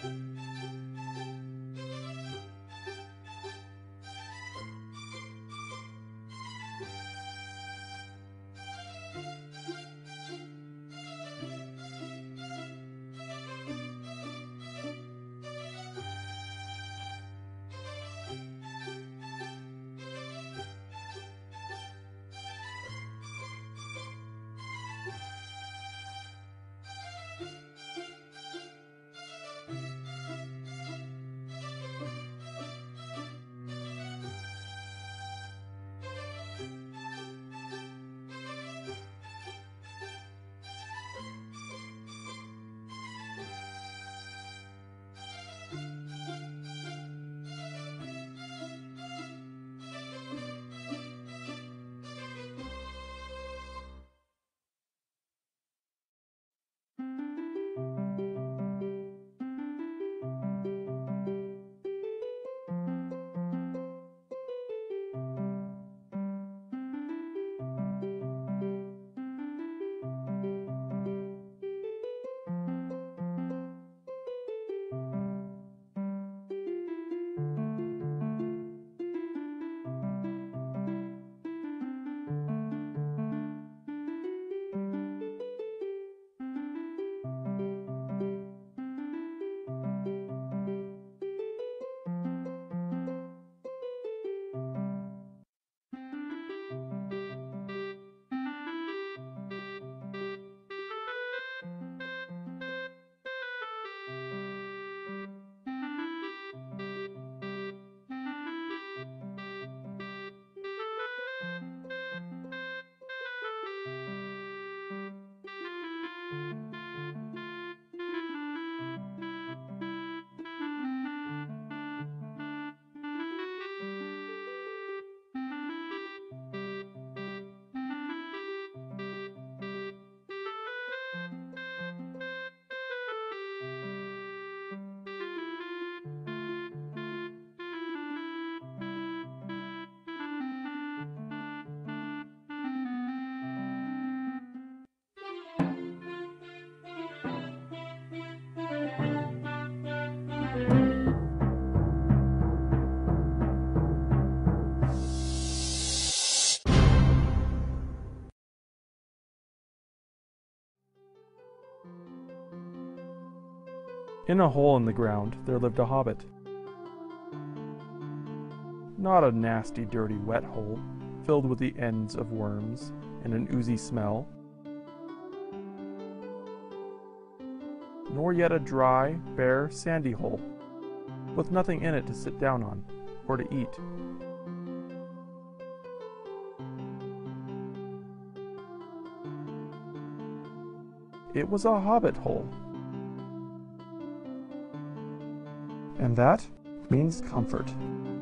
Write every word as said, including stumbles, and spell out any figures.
In a hole in the ground there lived a hobbit. Not a nasty, dirty, wet hole, filled with the ends of worms and an oozy smell, nor yet a dry, bare, sandy hole, with nothing in it to sit down on, or to eat. It was a hobbit hole. And that means comfort.